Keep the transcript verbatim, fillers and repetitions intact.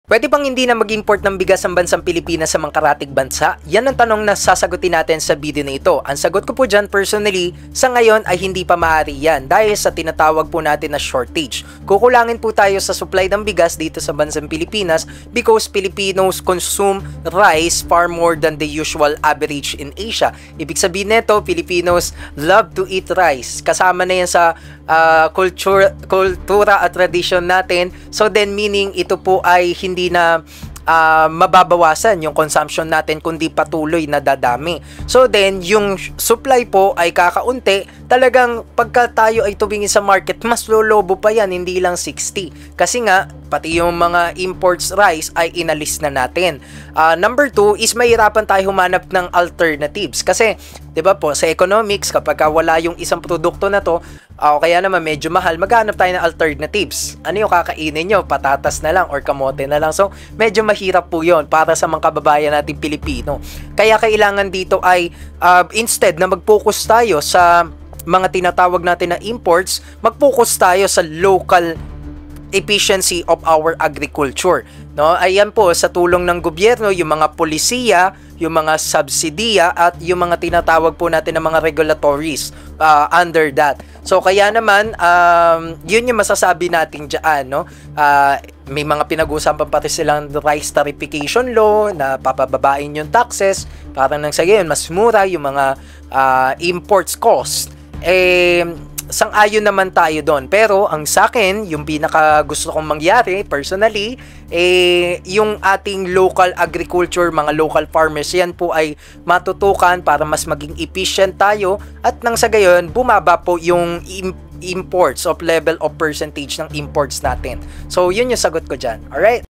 Pwede bang hindi na mag-import ng bigas ang bansang Pilipinas sa mga karatig bansa? Yan ang tanong na sasagutin natin sa video na ito. Ang sagot ko po dyan personally, sa ngayon ay hindi pa maaari yan dahil sa tinatawag po natin na shortage. Kukulangin po tayo sa supply ng bigas dito sa bansang Pilipinas because Filipinos consume rice far more than the usual average in Asia. Ibig sabihin nito, Filipinos love to eat rice. Kasama na yan sa uh, culture, kultura at tradition natin. So then meaning ito po ay hindi hindi na uh, mababawasan yung consumption natin kundi patuloy na dadami. So then, yung supply po ay kakaunti. Talagang pagka tayo ay tumingin sa market, mas lolobo pa yan, hindi lang sixty. Kasi nga, pati yung mga imports rice ay inalis na natin. Uh, number two is mahirapan tayo humanap ng alternatives. Kasi, di ba po, sa economics, kapag wala yung isang produkto na to, o uh, kaya naman medyo mahal, maghanap tayo ng alternatives. Ano yung kakainin nyo? Patatas na lang or kamote na lang. So, medyo mahirap po yun para sa mga kababayan natin Pilipino. Kaya kailangan dito ay uh, instead na mag-focus tayo sa mga tinatawag natin na imports, mag-focus tayo sa local efficiency of our agriculture. No? Ayan po, sa tulong ng gobyerno, yung mga polisiya, yung mga subsidiya at yung mga tinatawag po natin ng mga regulatories uh, under that. So kaya naman um, yun yung masasabi natin diyan, no? Uh, may mga pinag-uusapan pati silang rice tarification law na papababain yung taxes para nang sa gayon mas mura yung mga uh, imports cost. Eh sang-ayon naman tayo doon. Pero ang sa akin, yung pinaka gusto kong mangyari personally, eh yung ating local agriculture, mga local farmers, yan po ay matutukan para mas maging efficient tayo at nang sa gayon, bumaba po yung imports of level of percentage ng imports natin. So, yun yung sagot ko dyan. Alright?